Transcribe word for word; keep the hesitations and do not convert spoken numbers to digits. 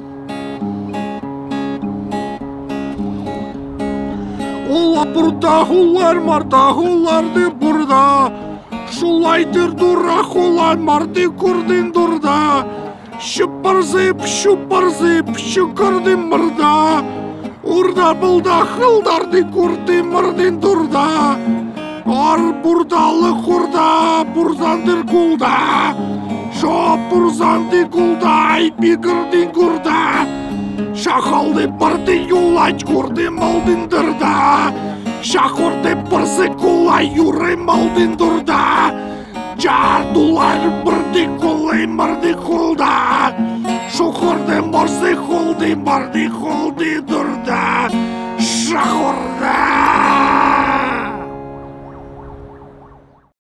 Ола бұрда хулар марда хуларды бұрда. Шулайдыр дура хулар марды күрдін дұрда. Шыппарзып, шыппарзып, шыкырдын мырда. Урда бұлда хылдарды күрді мырдын дұрда. Ар бұрдалы құрда, бұрзандыр күлда. Шо бұрзанды күлда, айпигірдін күрда. Шақалды барды юлать күрді малдын дырда. Шақырды бірсі күлай юры малдын дұрда. Жардулар бірді күлай мырды күлда. Шұқырды мұрсы күлді марды күлді дұрда. Шақырды